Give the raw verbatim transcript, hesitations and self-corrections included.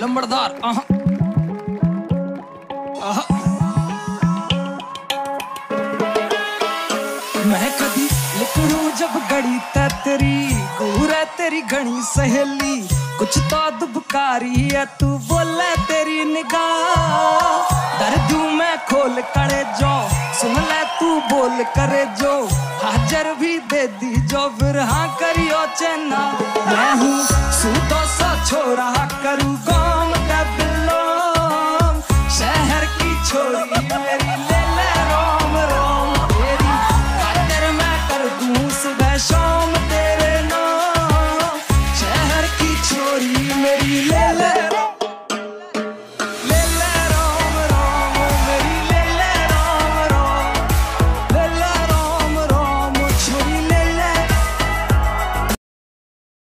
लंबड़दार आहा आहा मैं कदी लिखूं जब गड़ी तेरी पूरा तेरी घनी सहेली कुछ तो दुबकारी है तू बोले तेरी निगाह दर्द मैं खोल करे जो सुन ले तू बोल करे जो हाजर भी दे दी जो फिर हाँ करियो चेना मैं हूँ सूदो सा छोरा